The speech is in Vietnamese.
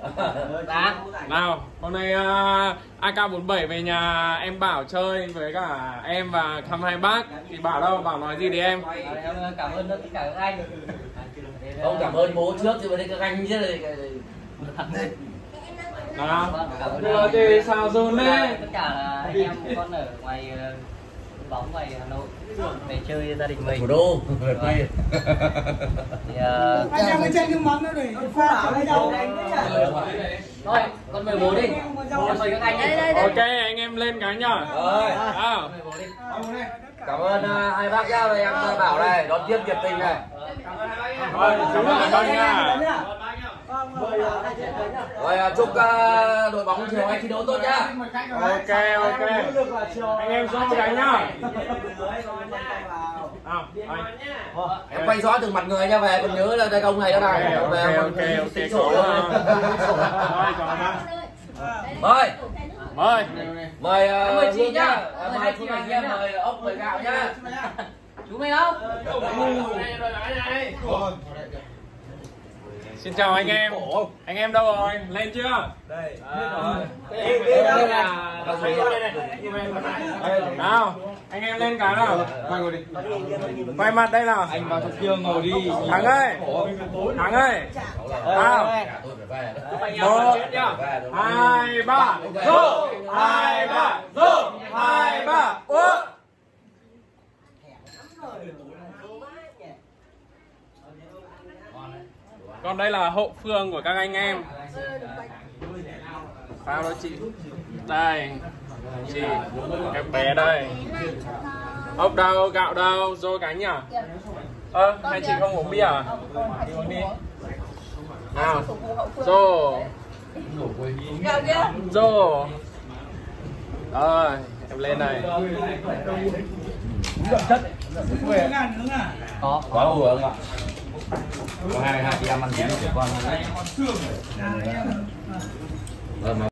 Nào, hôm nay AK47 về nhà em Bảo chơi với cả em và thăm hai bác. Thì Bảo đâu? Bảo nói gì đi em? Em cảm ơn tất cả các anh. Không cảm ơn bố trước chứ mà đây các anh chứ này. Nào, đưa thì sao run đấy. Tất cả là anh em con ở ngoài bóng ngoài Hà Nội về chơi gia đình mình. Thủ đô. Thì anh em trên cái món đó để pha với nhau. thôi, con mời bố đi. Em mời các anh đi. Ok, anh em lên cái nhá. Rồi. Cảm ơn hai bác nhá, em Bảo này đón tiếp nhiệt tình này. Rồi, cảm ơn bác nha. Rồi chúc đội bóng chiều anh thi đấu tốt nhá. Ok, ok. Anh em xuống cái nhá. Em quay rõ từng mặt người nha, về còn nhớ là đây ông này đó này. Ok. Mời. Mời chị nhá. Mời Phương Anh nhá, mời ốc, mời gạo nhá. Chú mình không? Xin chào anh em. Anh em đâu rồi? Lên chưa? Đây. Nào, anh em lên cái nào. Quay mặt đây nào. Anh vào trong kia ngồi đi. Thắng ơi. Nào. 1, 2, 3. Go. 2, 3. Go. 2, 3. Ủa. Còn đây là hậu phương của các anh em. Sao đó chị? Đây. Chị, em bé đây. Ốc đâu, gạo đâu, dô cánh nhỉ? Hai chị không uống bia à? Đi uống đi. Nào. Dô. Dô. Rồi, em lên này. Có. Quá vừa không ạ? Có hai chị em ăn chén của con.